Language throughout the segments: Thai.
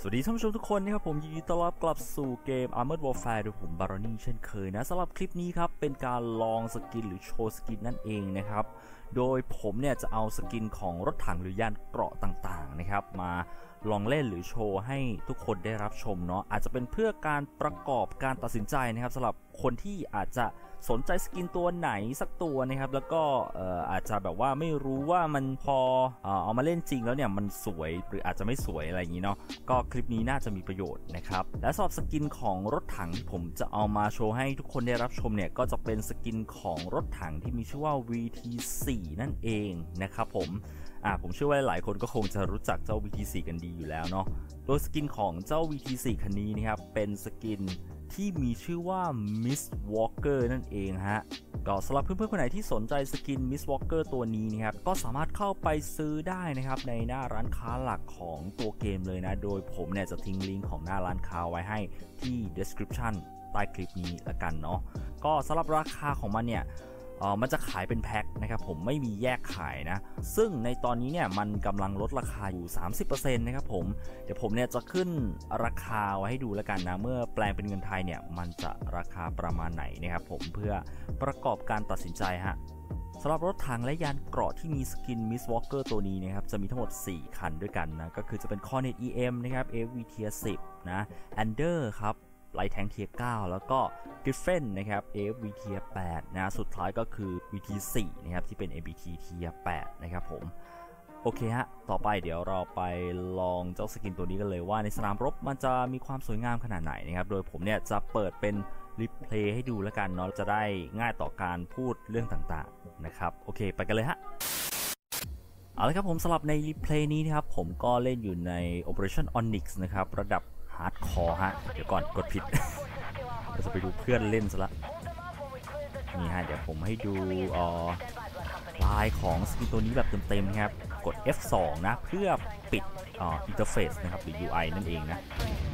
สวัสดีท่านผู้ชมทุกคนนะครับผมยินดีต้อนรับกลับสู่เกม Armored Warfare โดยผมบารอนี่เช่นเคยนะสำหรับคลิปนี้ครับเป็นการลองสกินหรือโชว์สกินนั่นเองนะครับโดยผมเนี่ยจะเอาสกินของรถถังหรือยานเกราะต่างๆนะครับมาลองเล่นหรือโชว์ให้ทุกคนได้รับชมเนาะอาจจะเป็นเพื่อการประกอบการตัดสินใจนะครับสำหรับคนที่อาจจะสนใจสกินตัวไหนสักตัวนะครับแล้วก็อาจจะแบบว่าไม่รู้ว่ามันพอเอามาเล่นจริงแล้วเนี่ยมันสวยหรืออาจจะไม่สวยอะไรอย่างนี้เนาะก็คลิปนี้น่าจะมีประโยชน์นะครับและสำหรับสกินของรถถังที่ผมจะเอามาโชว์ให้ทุกคนได้รับชมเนี่ยก็จะเป็นสกินของรถถังที่มีชื่อว่า VT4 นั่นเองนะครับผมเชื่อว่าหลายคนก็คงจะรู้จักเจ้า VT4 กันดีอยู่แล้วเนาะโดยสกินของเจ้า VT4 คันนี้นะครับเป็นสกินที่มีชื่อว่า Miss Walker นั่นเองฮะก็สำหรับเพื่อนๆคนไหนที่สนใจสกิน Miss Walker ตัวนี้นะครับก็สามารถเข้าไปซื้อได้นะครับในหน้าร้านค้าหลักของตัวเกมเลยนะโดยผมเนี่ยจะทิ้งลิงก์ของหน้าร้านค้าไว้ให้ที่ description ใต้คลิปนี้ละกันเนาะก็สำหรับราคาของมันเนี่ยมันจะขายเป็นแพ็คนะครับผมไม่มีแยกขายนะซึ่งในตอนนี้เนี่ยมันกำลังลดราคาอยู่ 30% นะครับผมเดี๋ยวผมเนี่ยจะขึ้นราคาไว้ให้ดูแล้วกันนะเมื่อแปลงเป็นเงินไทยเนี่ยมันจะราคาประมาณไหนนะครับผมเพื่อประกอบการตัดสินใจฮะสำหรับรถถังและยานเกราะที่มีสกิน Miss Walker ตัวนี้นะครับจะมีทั้งหมด4คันด้วยกันนะก็คือจะเป็น Cornet EM นะครับ AV Tier 10นะ Ander ครับไลท์แทง Tier 9แล้วก็ Griffin นะครับ AFV Tier 8นะสุดท้ายก็คือ VT4 นะครับที่เป็น ABT Tier 8นะครับผมโอเคฮะต่อไปเดี๋ยวเราไปลองเจ้าสกินตัวนี้กันเลยว่าในสนามรบมันจะมีความสวยงามขนาดไหนนะครับโดยผมเนี่ยจะเปิดเป็นรีเพลย์ให้ดูแล้วกันเนาะจะได้ง่ายต่อการพูดเรื่องต่างๆนะครับโอเคไปกันเลยฮะเอาละครับผมสำหรับในรีเพลย์นี้นะครับผมก็เล่นอยู่ใน Operation Onyx นะครับระดับฮาร์ดคอร์ฮะเดี๋ยวก่อนกดผิด เราจะไปดูเพื่อนเล่นซะละนี่ฮะเดี๋ยวผมให้ดูลายของสกินตัวนี้แบบเต็มๆครับกด F2 นะเพื่อปิดอินเทอร์เฟซนะครับหรือ UI นั่นเองนะ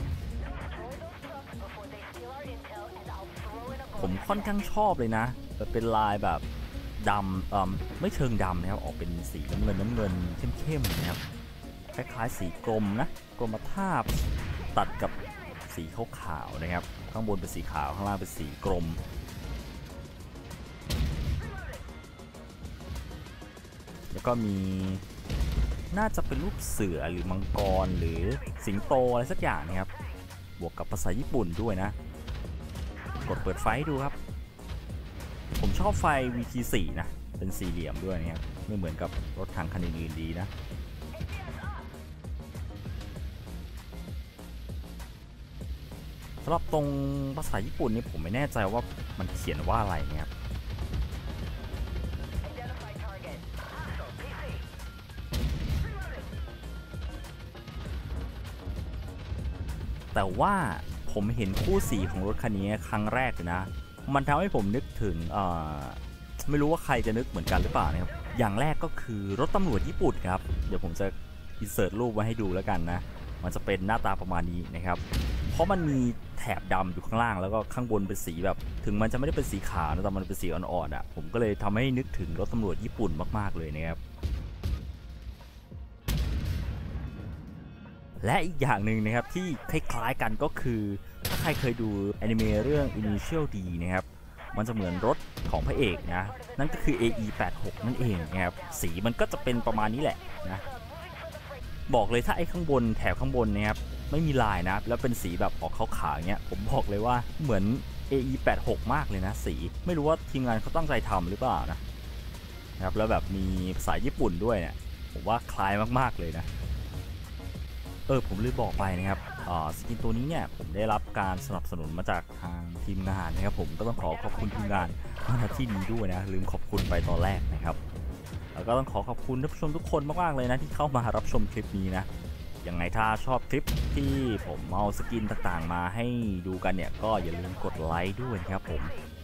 ผมค่อนข้างชอบเลยนะเป็นลายแบบดำไม่เชิงดำนะครับออกเป็นสีน้ำเงินเข้มๆนะครับคล้ายๆสีกรมนะกรมท่าตัดกับสีขาวๆนะครับข้างบนเป็นสีขาวข้างล่างเป็นสีกรมแล้วก็มีน่าจะเป็นรูปเสือหรือมังกรหรือสิงโตอะไรสักอย่างนะครับบวกกับภาษาญี่ปุ่นด้วยนะกดเปิดไฟดูครับผมชอบไฟ VT4 นะเป็นสี่เหลี่ยมด้วยนะครับไม่เหมือนกับรถถังคันอื่นๆดีนะสำหรับตรงภาษาญี่ปุ่นนี่ผมไม่แน่ใจว่ามันเขียนว่าอะไรนะครับแต่ว่าผมเห็นคู่สีของรถคันนี้ครั้งแรกเลยนะมันทำให้ผมนึกถึงไม่รู้ว่าใครจะนึกเหมือนกันหรือเปล่านะครับอย่างแรกก็คือรถตำรวจญี่ปุ่นครับเดี๋ยวผมจะอินเสิร์ตรูปไว้ให้ดูแล้วกันนะมันจะเป็นหน้าตาประมาณนี้นะครับเพราะมันมีแถบดำอยู่ข้างล่างแล้วก็ข้างบนเป็นสีแบบถึงมันจะไม่ได้เป็นสีขาวนะแต่มันเป็นสีอ่อนๆอ่ะผมก็เลยทำให้นึกถึงรถตำรวจญี่ปุ่นมากๆเลยนะครับและอีกอย่างหนึ่งนะครับที่คล้ายๆกันก็คือถ้าใครเคยดูแอนิเมะเรื่อง Initial D นะครับมันจะเหมือนรถของพระเอกนะนั่นก็คือ AE86 นั่นเองนะครับสีมันก็จะเป็นประมาณนี้แหละนะบอกเลยถ้าไอ้ข้างบนแถบข้างบนนะครับไม่มีลายนะแล้วเป็นสีแบบออกขาวๆเงี้ยผมบอกเลยว่าเหมือน AE86 มากเลยนะสีไม่รู้ว่าทีมงานเขาตั้งใจทำหรือเปล่านะครับแล้วแบบมีภาษาญี่ปุ่นด้วยเนี่ยผมว่าคล้ายมากๆเลยนะผมลืมบอกไปนะครับสกินตัวนี้เนี่ยผมได้รับการสนับสนุนมาจากทางทีมงานนะครับผมก็ต้องขอบคุณทีมงานมาที่นี้ด้วยนะลืมขอบคุณไปตอนแรกนะครับแล้วก็ต้องขอบคุณท่านผู้ชมทุกคนมากๆเลยนะที่เข้ามารับชมคลิปนี้นะยังไงถ้าชอบคลิปที่ผมเอาสกินต่างๆมาให้ดูกันเนี่ยก็อย่าลืมกดไลค์ด้วยนะครับผม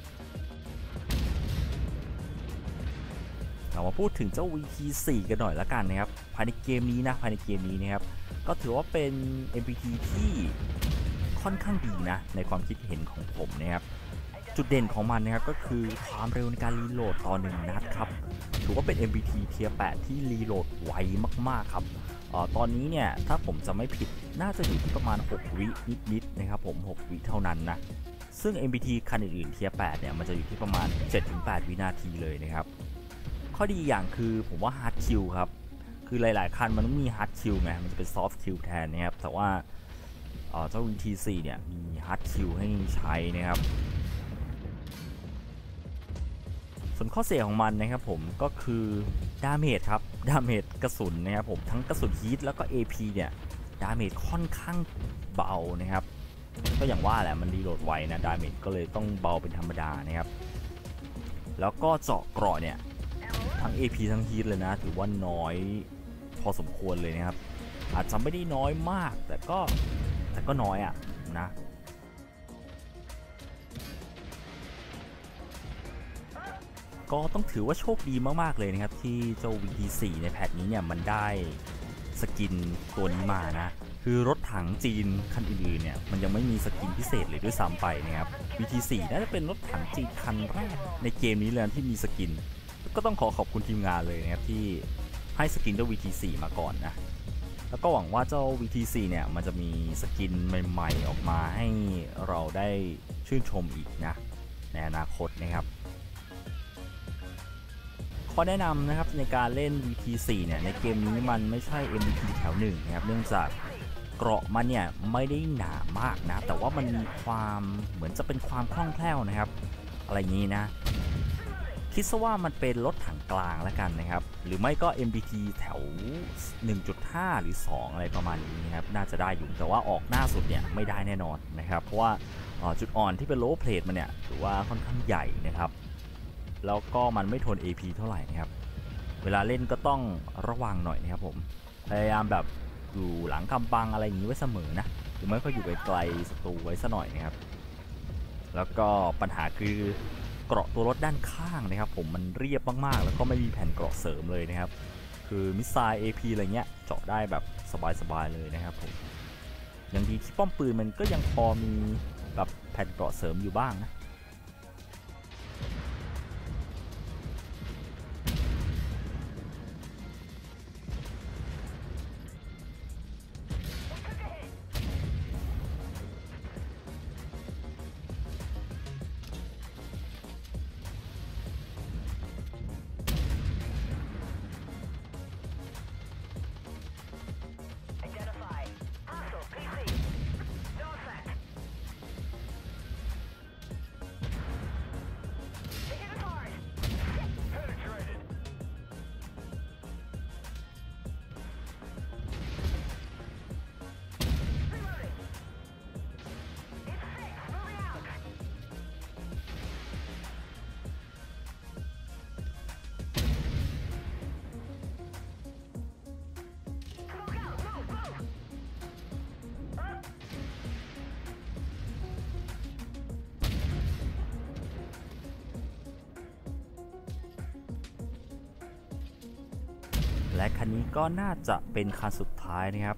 เรามาพูดถึงเจ้า VT4 กันหน่อยละกันนะครับภายในเกมนี้นะครับก็ถือว่าเป็น MPT ที่ค่อนข้างดีนะในความคิดเห็นของผมนะครับจุดเด่นของมันนะครับก็คือความเร็วในการรีโหลดต่อ1นัดครับถือว่าเป็น MBT เทียร์ 8 ที่รีโหลดไวมากๆครับตอนนี้เนี่ยถ้าผมจะไม่ผิดน่าจะอยู่ที่ประมาณ6วินิดๆนะครับผม6วิเท่านั้นนะซึ่ง MBT คันอื่นๆเทียร์ 8 เนี่ยมันจะอยู่ที่ประมาณ 7-8 วินาทีเลยนะครับข้อดีอย่างคือผมว่า Hard Kill ครับคือหลายๆคันมันต้องมี Hard Kill ไงมันจะเป็น Soft Kill แทนนะครับแต่ว่าเจ้า VT4 เนี่ยมี Hard Kill ให้ใช้นะครับส่วนข้อเสียของมันนะครับผมก็คือดาเมจครับดาเมจกระสุนนะครับผมทั้งกระสุนฮีทแล้วก็ AP เนี่ยดาเมจค่อนข้างเบานะครับก็อย่างว่าแหละมันรีโหลดไวนะดาเมจก็เลยต้องเบาเป็นธรรมดานะครับแล้วก็เจาะเกราะเนี่ยทั้ง AP ทั้งฮีทเลยนะถือว่าน้อยพอสมควรเลยนะครับอาจจะไม่ได้น้อยมากแต่ก็น้อยอ่ะนะก็ต้องถือว่าโชคดีมากๆเลยนะครับที่เจ้า VT4 ในแพทนี้เนี่ยมันได้สกินตัวนี้มานะคือรถถังจีนคันอื่นๆเนี่ยมันยังไม่มีสกินพิเศษเลยด้วยซ้ำไปนะครับ VT4 น่าจะเป็นรถถังจีนคันแรกในเกมนี้เลยที่มีสกินก็ต้องขอบคุณทีมงานเลยนะครับที่ให้สกินเจ้า VT4 มาก่อนนะแล้วก็หวังว่าเจ้า VT4 เนี่ยมันจะมีสกินใหม่ๆออกมาให้เราได้ชื่นชมอีกนะในอนาคตนะครับข้อแนะนำนะครับในการเล่น VT4 เนี่ยในเกมนี้มันไม่ใช่ MVP แถว1นะครับเนื่องจากเกราะมันเนี่ยไม่ได้หนามากนะแต่ว่ามันมีความเหมือนจะเป็นความคล่องแคล่วนะครับอะไรอย่างนี้นะคิดซะว่ามันเป็นรถถังกลางแล้วกันนะครับหรือไม่ก็ MBT แถว 1.5 หรือ 2 อะไรประมาณนี้นะครับน่าจะได้อยู่แต่ว่าออกหน้าสุดเนี่ยไม่ได้แน่นอนนะครับเพราะว่าจุดอ่อนที่เป็น low plate มันเนี่ยถือว่าค่อนข้างใหญ่นะครับแล้วก็มันไม่ทน AP เท่าไหร่นะครับเวลาเล่นก็ต้องระวังหน่อยนะครับผมพยายามแบบอยู่หลังกำบังอะไรอย่างนี้ไว้เสมอนะหรือไม่ก็อยู่ไกลๆศัตรูไว้ซะหน่อยนะครับแล้วก็ปัญหาคือเกราะตัวรถด้านข้างนะครับผมมันเรียบมากๆแล้วก็ไม่มีแผ่นเกราะเสริมเลยนะครับคือมิสไซล์ AP อะไรเงี้ยเจาะได้แบบสบายๆเลยนะครับผมอย่างดีที่ป้อมปืนมันก็ยังพอมีแบบแผ่นเกราะเสริมอยู่บ้างนะและคันนี้ก็น่าจะเป็นคันสุดท้ายนะครับ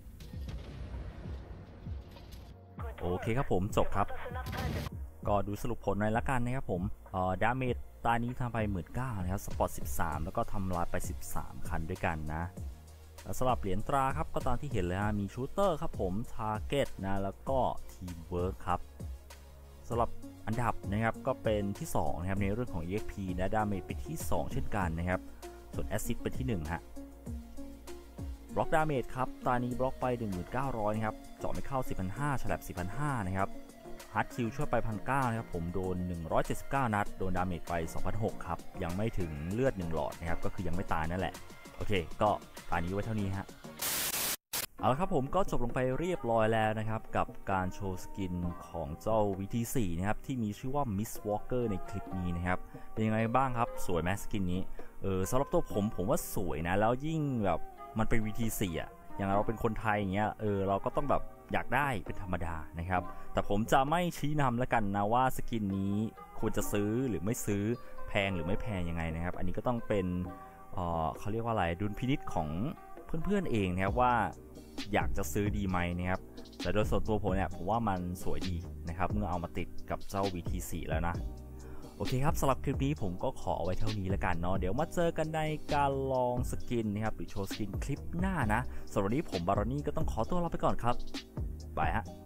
โอเคครับผมจบครับก็ดูสรุปผลหน่อยละกันนะครับผมดาเมจตานี้ทำไป 19,000 นะครับสปอร์ต 13แล้วก็ทำลายไป13คันด้วยกันนะสำหรับเหรียญตราครับก็ตามที่เห็นเลยฮะมีชูเตอร์ครับผมทาร์เก็ตนะแล้วก็ทีมเวิร์คครับสำหรับอันดับนะครับก็เป็นที่2นะครับในเรื่องของ EXP นะดาเมจเป็นที่2เช่นกันนะครับส่วนแอสซิสต์เป็นที่1ฮะบล็อกดาเมจครับตานี้บล็อกไป 19,000 นะครับเจาะไม่เข้า 4,500 ฉลับ 4,500 นะครับฮาร์ดคิวช่วยไป 1,900 นะครับผมโดน179นัดโดนดาเมจไป 2,600 ครับยังไม่ถึงเลือด1หลอดนะครับก็คือยังไม่ตายนั่นแหละโอเคก็ตานี้ไว้เท่านี้ฮะเอาละครับผมก็จบลงไปเรียบร้อยแล้วนะครับกับการโชว์สกินของเจ้า VT4 นะครับที่มีชื่อว่า Miss Walker ในคลิปนี้นะครับเป็นยังไงบ้างครับสวยไหมสกินนี้สำหรับตัวผมว่าสวยนะแล้วยิ่งแบบมันเป็น VT4 อ่ะอย่างเราเป็นคนไทยอย่างเงี้ยเราก็ต้องแบบอยากได้เป็นธรรมดานะครับแต่ผมจะไม่ชี้นำแล้วกันนะว่าสกินนี้ควรจะซื้อหรือไม่ซื้อแพงหรือไม่แพงยังไงนะครับอันนี้ก็ต้องเป็นเขาเรียกว่าอะไรดุลพินิจของเพื่อนๆเองนะครับว่าอยากจะซื้อดีไหมนะครับแต่โดยส่วนตัวผมเนี่ยผมว่ามันสวยดีนะครับเมื่อเอามาติดกับเจ้า VT4 แล้วนะโอเคครับสำหรับคลิปนี้ผมก็ขอเอาไว้เท่านี้แล้วกันเนาะเดี๋ยวมาเจอกันในการลองสกินนะครับหรือโชว์สกินคลิปหน้านะสำหรับวันนี้ผมบารอนี่ก็ต้องขอตัวลาไปก่อนครับบายฮะ